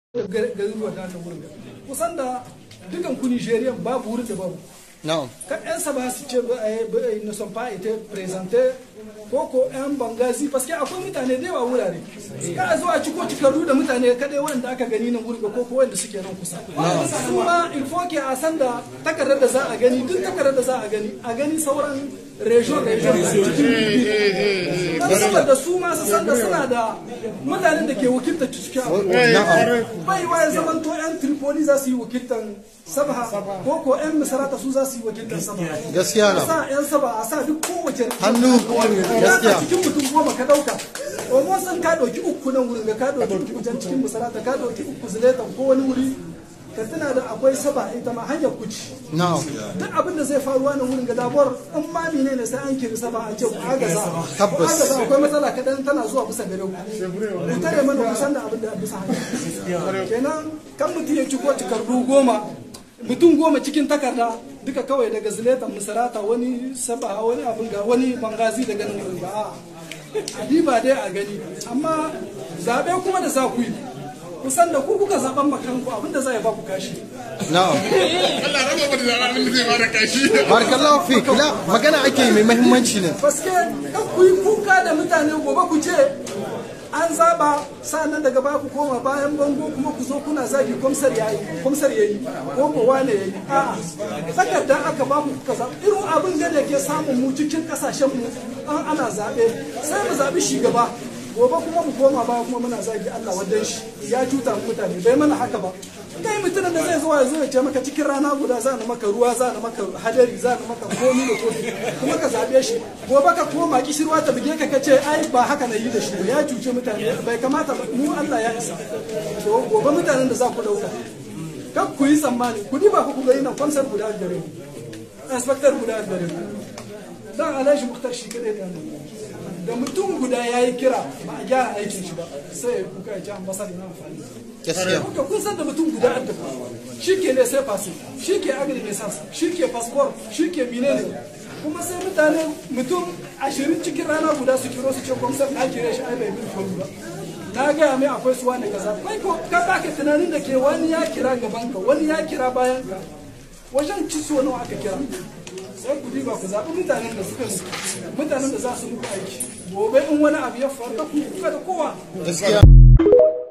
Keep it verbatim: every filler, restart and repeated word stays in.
garuruwa da nan wurin kusan da dukan ku Nigerian babu wurin da babu na'am ka yan saba su ce ba ai ne sont pas été présentés ko ko yan bangazi parce que akwai mutane da yawa wurare ka zo a ciko cikaru da mutane kadai wanda aka gani nan wurin ko ko wanda suke nan kusa kuma il faut que a san da takardar da za a gani duk takardar da za a gani a gani sauran region region saboda su ma su san da suna da mutanen da ke wakilta cikin bai wa zaman to yan Tripoli za su yi wakiltan Sabha ko ko yan Misrata su za su yi wakiltan Sabha gaskiya na sa yan Sabha a sa duk kowace hannu gaskiya cikin mutum goma ka dauka o mo san ka dauki uku nan wurin ga ka dauki uku can cikin Misrata ka dauki uku Zulaitan ko wani wuri ka tana da akwai Sabha ita ma hanyar kuci na'am duk abin da zai faruwa nan wurin ga dabuwar in ma ne ne sai an kiri Sabha a ce ku agaza tabbas agaza akwai matsala kadan tana zuwa bisa gare ku ku tare mana kusan da abin da bisa hanya kenan kan mutum ya ci ko takardu goma mutum goma cikin takarda duka kawai daga Zulaitan Misrata wani Sabha wani abin ga wani bangazi daga nan wurin ga a ba dai a gani amma zabe kuma da za ku yi kusan da ku kuka zaben makanku abinda zai ba ku kashi na'am Allah raba mu da zaben da zai ba da kashi barakallahu fik la magana ake mai muhimmanci ne paske kan ku yi kuka da mutane gobe ku ce an zaba sannan daga baya ku koma bayan bango kuma ku zo kuna zagi komsar yayi komsar yayi ko ko wane yayi a'a takarda aka ba mu kaza irin abin da yake samun mu cikin kasashen mu an ana zabe sai mu zabi shugaba gobe kuma mu koma baya kuma muna zagi Allah wadan shi ya cuta mutane bai mana haka ba kai mutumin da zai zo ya zo ya ce maka cikin rana guda za na maka ruwa za na maka hadari za na maka komi da komi kuma ka zabe shi gobe ka koma kishirwa ta buge ka kace ai ba haka na yi da shi ya cuce mutane bai kamata mu Allah ya isa to gobe mutanen da za ku dauka kan ku yi tsammani ku ba ku ga ina kwamsar guda gare ku inspector guda gare ku dan Alhaji Muktar shi kadai da da mutum guda ya yi kira ba a gyara aikin shi ba sai kuka ya ci ambasada na amfani gaskiya kuka kun san da mutum guda an tafi shi ke ne sai fasi shi ke agri license shi ke passport shi ke menene kuma sai mutane mutum ashirin cikin rana guda su kiro su ce kwamsar na kire shi ai bai bin kwallo ba na gaya mai akwai su wani kaza kai ko ka baka tunanin da ke wani ya kira gaban ka wani ya kira bayan ka wajen ciso nawa aka kira sai ku diba ku zaɓi mutanen da suka mutanen da za su muku aiki gobe in wani abu ya faru ku kuka da kowa gaskiya